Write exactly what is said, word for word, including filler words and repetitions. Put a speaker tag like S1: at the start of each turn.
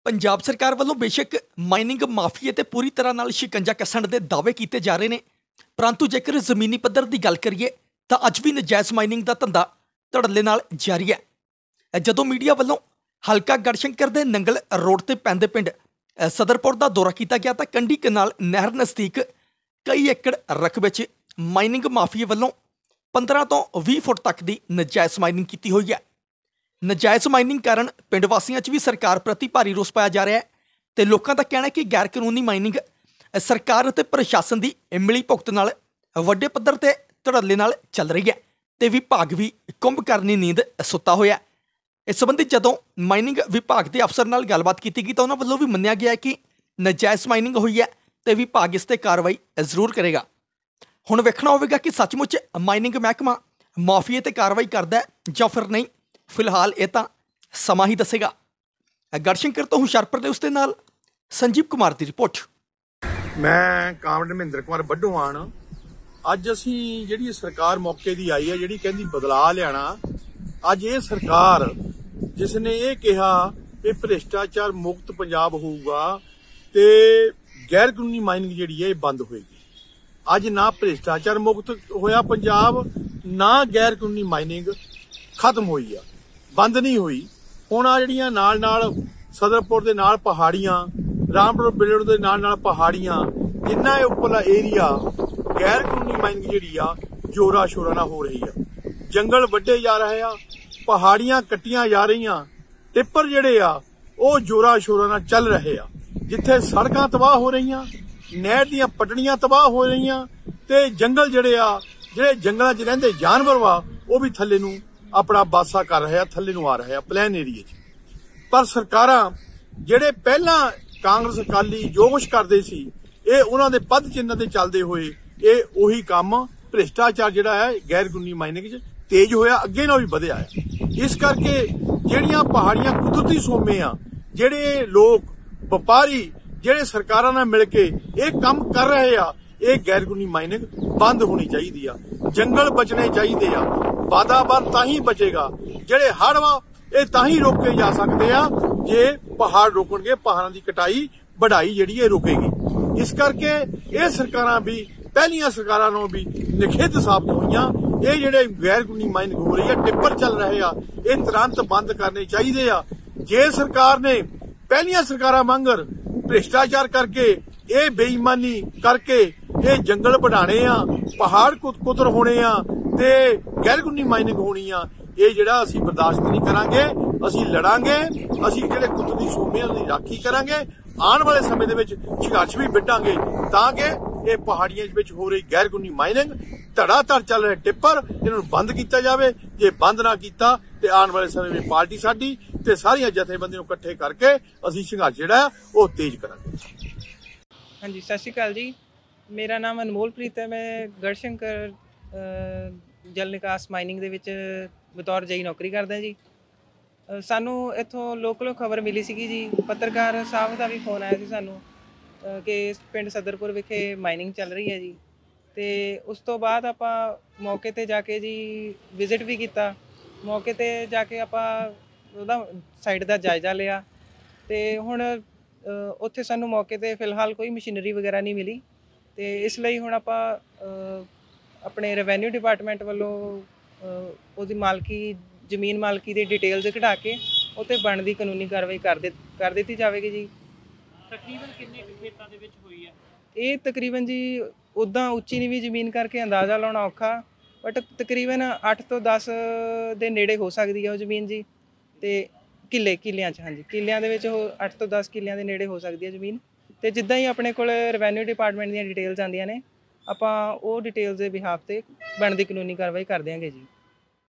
S1: ਪੰਜਾਬ ਸਰਕਾਰ ਵੱਲੋਂ ਬੇਸ਼ੱਕ ਮਾਈਨਿੰਗ ਮਾਫੀਏ ਤੇ ਪੂਰੀ ਤਰ੍ਹਾਂ ਨਾਲ ਸ਼ਿਕੰਜਾ ਕੱਸਣ ਦੇ ਦਾਅਵੇ ਕੀਤੇ ਜਾ ਰਹੇ ਨੇ, ਪਰੰਤੂ ਜੇਕਰ ਜ਼ਮੀਨੀ ਪੱਧਰ ਦੀ ਗੱਲ ਕਰੀਏ ਤਾਂ ਅੱਜ ਵੀ ਨਜਾਇਜ਼ ਮਾਈਨਿੰਗ ਦਾ ਧੰਦਾ ਧੜੱਲੇ ਨਾਲ ਜਾਰੀ ਹੈ। ਜਦੋਂ ਮੀਡੀਆ ਵੱਲੋਂ ਹਲਕਾ ਗੜਸ਼ੰਕਰ ਦੇ ਨੰਗਲ ਰੋਡ ਤੇ ਪੈਂਦੇ ਪਿੰਡ ਸਦਰਪੁਰ ਦਾ ਦੌਰਾ ਕੀਤਾ ਗਿਆ ਤਾਂ ਕੰਢੀ ਕਨਾਲ ਨਹਿਰ ਨਜ਼ਦੀਕ ਕਈ ਏਕੜ ਰਕਬੇ 'ਚ ਮਾਈਨਿੰਗ ਮਾਫੀਏ ਵੱਲੋਂ ਪੰਦਰਾਂ ਤੋਂ ਵੀਹ ਫੁੱਟ ਤੱਕ ਦੀ ਨਜਾਇਜ਼ ਮਾਈਨਿੰਗ ਕੀਤੀ ਹੋਈ ਹੈ। ਨਜਾਇਜ਼ ਮਾਈਨਿੰਗ ਕਾਰਨ ਪਿੰਡ ਵਾਸੀਆਂ 'ਚ ਵੀ ਸਰਕਾਰ ਪ੍ਰਤੀ ਭਾਰੀ ਰੋਸ ਪਾਇਆ ਜਾ ਰਿਹਾ ਹੈ ਤੇ ਲੋਕਾਂ ਦਾ ਕਹਿਣਾ ਹੈ ਕਿ ਗੈਰ ਕਾਨੂੰਨੀ ਮਾਈਨਿੰਗ ਸਰਕਾਰ ਅਤੇ ਪ੍ਰਸ਼ਾਸਨ ਦੀ ਮਿਲੀ ਭੁਗਤ ਨਾਲ ਵੱਡੇ ਪੱਧਰ ਤੇ ਧੜੱਲੇ ਨਾਲ ਚੱਲ ਰਹੀ ਹੈ ਤੇ ਵਿਭਾਗ ਵੀ ਕੁੰਭਕਰਨੀ ਨੀਂਦ ਸੁੱਤਾ ਹੋਇਆ। ਇਸ ਸੰਬੰਧੀ ਜਦੋਂ ਮਾਈਨਿੰਗ ਵਿਭਾਗ ਦੇ ਅਫਸਰ ਨਾਲ ਗੱਲਬਾਤ ਕੀਤੀ ਗਈ ਤਾਂ ਉਹਨਾਂ ਵੱਲੋਂ ਵੀ ਮੰਨਿਆ ਗਿਆ ਕਿ ਨਜਾਇਜ਼ ਮਾਈਨਿੰਗ ਹੋਈ ਹੈ ਤੇ ਵਿਭਾਗ ਇਸ ਤੇ ਕਾਰਵਾਈ ਜ਼ਰੂਰ ਕਰੇਗਾ। ਹੁਣ ਵੇਖਣਾ ਹੋਵੇਗਾ ਕਿ ਸੱਚਮੁੱਚ ਮਾਈਨਿੰਗ ਮਹਿਕਮਾ ਮਾਫੀਏ ਤੇ ਕਾਰਵਾਈ ਕਰਦਾ ਹੈ ਜਾਂ ਫਿਰ ਨਹੀਂ। ਫਿਲਹਾਲ ਇਹ ਤਾਂ ਸਮਾਂ ਹੀ ਦੱਸੇਗਾ। ਗੜਸ਼ੰਕਰ ਤੋਂ ਹੁਸ਼ਿਆਰਪੁਰ ਦੇ ਉਸਦੇ ਨਾਲ ਸੰਜੀਵ ਕੁਮਾਰ ਦੀ ਰਿਪੋਰਟ।
S2: ਮੈਂ ਕਾਮਰੇਡ ਮਹਿੰਦਰ ਕੁਮਾਰ ਵੱਢੋਆਣ। ਅੱਜ ਅਸੀਂ ਜਿਹੜੀ ਸਰਕਾਰ ਮੌਕੇ ਦੀ ਆਈ ਹੈ, ਜਿਹੜੀ ਕਹਿੰਦੀ ਬਦਲਾਅ ਲਿਆਣਾ, ਅੱਜ ਇਹ ਸਰਕਾਰ ਜਿਸ ਨੇ ਇਹ ਕਿਹਾ ਕਿ ਭ੍ਰਿਸ਼ਟਾਚਾਰ ਮੁਕਤ ਪੰਜਾਬ ਹੋਊਗਾ ਤੇ ਗੈਰ ਕਾਨੂੰਨੀ ਮਾਈਨਿੰਗ ਜਿਹੜੀ ਹੈ ਇਹ ਬੰਦ ਹੋਏਗੀ। ਅੱਜ ਨਾ ਭ੍ਰਿਸ਼ਟਾਚਾਰ ਮੁਕਤ ਹੋਇਆ ਪੰਜਾਬ, ਨਾ ਗੈਰ ਕਾਨੂੰਨੀ ਮਾਈਨਿੰਗ ਖਤਮ ਹੋਈ ਆ, ਬੰਦ ਨਹੀਂ ਹੋਈ। ਹੁਣ ਆ ਜਿਹੜੀਆਂ ਨਾਲ ਨਾਲ ਸਦਰਪੁਰ ਦੇ ਨਾਲ ਪਹਾੜੀਆਂ, ਰਾਮਪੁਰ ਬਿਲੜ ਦੇ ਨਾਲ ਨਾਲ ਪਹਾੜੀਆਂ, ਜਿੰਨਾ ਇਹ ਉੱਪਰਲਾ ਏਰੀਆ ਗੈਰ ਕਾਨੂੰਨੀ ਮਾਈਨਿੰਗ ਜਿਹੜੀ ਆ ਜੋਰਾ ਸ਼ੋਰਾ ਨਾਲ ਹੋ ਰਹੀ ਆ। ਜੰਗਲ ਵੱਡੇ ਜਾ ਰਹੇ ਆ, ਪਹਾੜੀਆਂ ਕੱਟੀਆਂ ਜਾ ਰਹੀਆਂ, ਟਿੱਪਰ ਜਿਹੜੇ ਆ ਉਹ ਜੋਰਾ ਸ਼ੋਰਾ ਨਾਲ ਚੱਲ ਰਹੇ ਆ। ਜਿੱਥੇ ਸੜਕਾਂ ਤਬਾਹ ਹੋ ਰਹੀਆਂ, ਨਹਿਰ ਦੀਆਂ ਪਟੜੀਆਂ ਤਬਾਹ ਹੋ ਰਹੀਆਂ ਤੇ ਜੰਗਲ ਜਿਹੜੇ ਆ, ਜਿਹੜੇ ਜੰਗਲਾਂ 'ਚ ਰਹਿੰਦੇ ਜਾਨਵਰ ਵਾ ਉਹ ਵੀ ਥੱਲੇ ਨੂੰ ਆਪਣਾ ਬਾਸਾ ਕਰ ਰਹੇ ਆ, ਥੱਲੇ ਨੂੰ ਆ ਰਹੇ ਆ ਪਲੈਨ ਏਰੀਏ 'ਚ। ਪਰ ਸਰਕਾਰਾਂ ਜਿਹੜੇ ਪਹਿਲਾਂ ਕਾਂਗਰਸ ਅਕਾਲੀ ਜੋ ਕੁਛ ਕਰਦੇ ਸੀ, ਇਹ ਉਹਨਾਂ ਦੇ ਪਦ ਚਿੰਨ੍ਹਾਂ ਤੇ ਚੱਲਦੇ ਹੋਏ ਇਹ ਉਹੀ ਕੰਮ ਭ੍ਰਿਸ਼ਟਾਚਾਰ ਜਿਹੜਾ ਹੈ ਗੈਰ ਕਾਨੂੰਨੀ ਮਾਈਨਿੰਗ 'ਚ ਤੇਜ਼ ਹੋਇਆ, ਅੱਗੇ ਨਾਲ ਵੀ ਵਧਿਆ ਹੈ। ਇਸ ਕਰਕੇ ਜਿਹੜੀਆਂ ਪਹਾੜੀਆਂ ਕੁਦਰਤੀ ਸੋਮੇ ਆ, ਜਿਹੜੇ ਲੋਕ ਵਪਾਰੀ ਜਿਹੜੇ ਸਰਕਾਰਾਂ ਨਾਲ ਮਿਲ ਕੇ ਇਹ ਕੰਮ ਕਰ ਰਹੇ ਆ, ਇਹ ਗੈਰ ਕਾਨੂੰਨੀ ਮਾਈਨਿੰਗ ਬੰਦ ਹੋਣੀ ਚਾਹੀਦੀ ਆ। ਜੰਗਲ ਬਚਣੇ ਚਾਹੀਦੇ ਆ, ਵਾਤਾਵਰਨ ਤਾਂ ਹੀ ਬਚੇਗਾ। ਜਿਹੜੇ ਹੜ੍ਹ ਵਾ ਇਹ ਤਾਂ ਹੀ ਰੋਕੇ ਜਾ ਸਕਦੇ ਆ ਜੇ ਪਹਾੜ ਰੋਕਣਗੇ, ਪਹਾੜਾਂ ਦੀ ਕਟਾਈ ਵਢਾਈ ਜਿਹੜੀ ਇਹ ਰੁਕੇਗੀ। ਇਸ ਕਰਕੇ ਇਹ ਸਰਕਾਰਾਂ ਵੀ ਪਹਿਲੀਆਂ ਸਰਕਾਰਾਂ ਨੂੰ ਵੀ ਨਿਖੇਧ ਸਾਬਤ ਹੋਈਆਂ। ਇਹ ਜਿਹੜੇ ਗੈਰ ਕਾਨੂੰਨੀ ਮਾਈਨਿੰਗ ਹੋ ਰਹੀ ਹੈ, ਟਿੱਪਰ ਚੱਲ ਰਹੇ ਆ, ਇਹ ਤੁਰੰਤ ਬੰਦ ਕਰਨੇ ਚਾਹੀਦੇ ਆ। ਜੇ ਸਰਕਾਰ ਨੇ ਪਹਿਲੀਆਂ ਸਰਕਾਰਾਂ ਵਾਂਗਰ ਭ੍ਰਿਸ਼ਟਾਚਾਰ ਕਰਕੇ, ਇਹ ਬੇਈਮਾਨੀ ਕਰਕੇ ਇਹ ਜੰਗਲ ਵਢਾਣੇ ਆ, ਪਹਾੜ ਕੁਤਰ ਹੋਣੇ ਆ ਤੇ ਗੈਰ ਕਾਨੂੰਨੀ ਮਾਈਨਿੰਗ ਹੋਣੀ ਆ, ਇਹ ਜਿਹੜਾ ਅਸੀਂ ਬਰਦਾਸ਼ਤ ਨਹੀਂ ਕਰਾਂਗੇ। ਅਸੀਂ ਲੜਾਂਗੇ, ਅਸੀਂ ਜਿਹੜੇ ਕੁਦਰਤੀ ਸੋਮਿਆਂ ਦੀ ਰਾਖੀ ਕਰਾਂਗੇ। ਆਉਣ ਵਾਲੇ ਸਮੇਂ ਦੇ ਵਿੱਚ ਸੰਘਰਸ਼ ਵੀ ਵਿੱਢਾਂਗੇ ਤਾਂ ਕਿ ਇਹ ਪਹਾੜੀਆਂ ਵਿੱਚ ਹੋ ਰਹੀ ਗੈਰ ਕਾਨੂੰਨੀ ਮਾਈਨਿੰਗ, ਧੜਾ ਧੜ ਚੱਲ ਰਹੇ ਟਿੱਪਰ, ਇਹਨਾਂ ਨੂੰ ਬੰਦ ਕੀਤਾ ਜਾਵੇ। ਜੇ ਬੰਦ ਨਾ ਕੀਤਾ ਤੇ ਆਉਣ ਵਾਲੇ ਸਮੇਂ ਵਿੱਚ ਪਾਰਟੀ ਸਾਡੀ ਤੇ ਸਾਰੀਆਂ ਜਥੇਬੰਦੀਆਂ ਨੂੰ ਇਕੱਠੇ ਕਰਕੇ ਅਸੀਂ ਸੰਘਰਸ਼ ਜਿਹੜਾ ਉਹ ਤੇਜ਼ ਕਰਾਂਗੇ।
S3: ਹਾਂਜੀ, ਸਤਿ ਸ਼੍ਰੀ ਅਕਾਲ ਜੀ। ਮੇਰਾ ਨਾਮ ਅਨਮੋਲਪ੍ਰੀਤ ਹੈ। ਮੈਂ ਗੜਸ਼ੰਕਰ ਜਲ ਨਿਕਾਸ ਮਾਈਨਿੰਗ ਦੇ ਵਿੱਚ ਬਤੌਰ ਜਈ ਨੌਕਰੀ ਕਰਦਾ ਜੀ। ਸਾਨੂੰ ਇੱਥੋਂ ਲੋਕਲ ਖਬਰ ਮਿਲੀ ਸੀਗੀ ਜੀ, ਪੱਤਰਕਾਰ ਸਾਹਿਬ ਦਾ ਵੀ ਫੋਨ ਆਇਆ ਸੀ ਸਾਨੂੰ ਕਿ ਪਿੰਡ ਸਦਰਪੁਰ ਵਿਖੇ ਮਾਈਨਿੰਗ ਚੱਲ ਰਹੀ ਹੈ ਜੀ। ਅਤੇ ਉਸ ਤੋਂ ਬਾਅਦ ਆਪਾਂ ਮੌਕੇ 'ਤੇ ਜਾ ਕੇ ਜੀ ਵਿਜ਼ਿਟ ਵੀ ਕੀਤਾ। ਮੌਕੇ 'ਤੇ ਜਾ ਕੇ ਆਪਾਂ ਉਹਦਾ ਸਾਈਡ ਦਾ ਜਾਇਜ਼ਾ ਲਿਆ ਅਤੇ ਹੁਣ ਉੱਥੇ ਸਾਨੂੰ ਮੌਕੇ 'ਤੇ ਫਿਲਹਾਲ ਕੋਈ ਮਸ਼ੀਨਰੀ ਵਗੈਰਾ ਨਹੀਂ ਮਿਲੀ ਅਤੇ ਇਸ ਲਈ ਹੁਣ ਆਪਾਂ ਆਪਣੇ ਰੈਵਨਿਊ ਡਿਪਾਰਟਮੈਂਟ ਵੱਲੋਂ ਉਹਦੀ ਮਾਲਕੀ, ਜ਼ਮੀਨ ਮਾਲਕੀ ਦੀ ਡਿਟੇਲਸ ਕਢਾ ਕੇ ਉੱਤੇ ਬਣਦੀ ਕਾਨੂੰਨੀ ਕਾਰਵਾਈ ਕਰ ਦੇ ਕਰ ਦਿੱਤੀ ਜਾਵੇਗੀ ਜੀ।
S4: ਤਕਰੀਬਨ ਕਿੰਨੇ ਖੇਤਾਂ ਦੇ ਵਿੱਚ ਹੋਈ ਹੈ
S3: ਇਹ? ਤਕਰੀਬਨ ਜੀ ਉੱਦਾਂ ਉੱਚੀ ਨੀਵੀਂ ਜ਼ਮੀਨ ਕਰਕੇ ਅੰਦਾਜ਼ਾ ਲਾਉਣਾ ਔਖਾ, ਬਟ ਤਕਰੀਬਨ ਅੱਠ ਤੋਂ ਦਸ ਦੇ ਨੇੜੇ ਹੋ ਸਕਦੀ ਹੈ ਉਹ ਜ਼ਮੀਨ ਜੀ। ਅਤੇ ਕਿੱਲੇ ਕਿੱਲਿਆਂ 'ਚ, ਹਾਂਜੀ ਕਿੱਲਿਆਂ ਦੇ ਵਿੱਚ ਉਹ ਅੱਠ ਤੋਂ ਦਸ ਕਿੱਲਿਆਂ ਦੇ ਨੇੜੇ ਹੋ ਸਕਦੀ ਹੈ ਜ਼ਮੀਨ। ਅਤੇ ਜਿੱਦਾਂ ਹੀ ਆਪਣੇ ਕੋਲ ਰੈਵਨਿਊ ਡਿਪਾਰਟਮੈਂਟ ਦੀਆਂ ਡਿਟੇਲਸ ਆਉਂਦੀਆਂ ਨੇ, ਆਪਾਂ ਉਹ ਡਿਟੇਲਸ ਦੇ ਬਿਹਾਫ 'ਤੇ ਬਣਦੀ ਕਾਨੂੰਨੀ ਕਾਰਵਾਈ ਕਰ ਦਿਆਂਗੇ ਜੀ।